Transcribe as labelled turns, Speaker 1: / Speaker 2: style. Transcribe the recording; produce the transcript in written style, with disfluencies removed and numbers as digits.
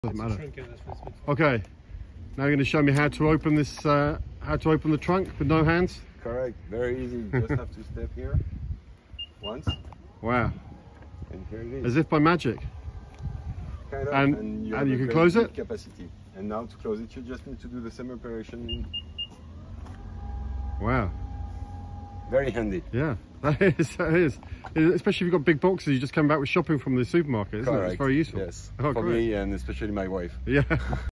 Speaker 1: Doesn't matter. Okay, now you're going to show me how to open this, how to open the trunk with no hands?
Speaker 2: Correct, very easy. You just have to step here once.
Speaker 1: Wow.
Speaker 2: And here it is.
Speaker 1: As if by magic.
Speaker 2: Kind of,
Speaker 1: And
Speaker 2: you
Speaker 1: can close it?
Speaker 2: Capacity. And now to close it, you just need to do the same operation.
Speaker 1: Wow.
Speaker 2: Very handy.
Speaker 1: Yeah, that is. Especially if you've got big boxes, you just come back with shopping from the supermarket, isn't it? It's very useful.
Speaker 2: Yes,
Speaker 1: Oh,
Speaker 2: for
Speaker 1: great.
Speaker 2: me and especially my wife.
Speaker 1: Yeah.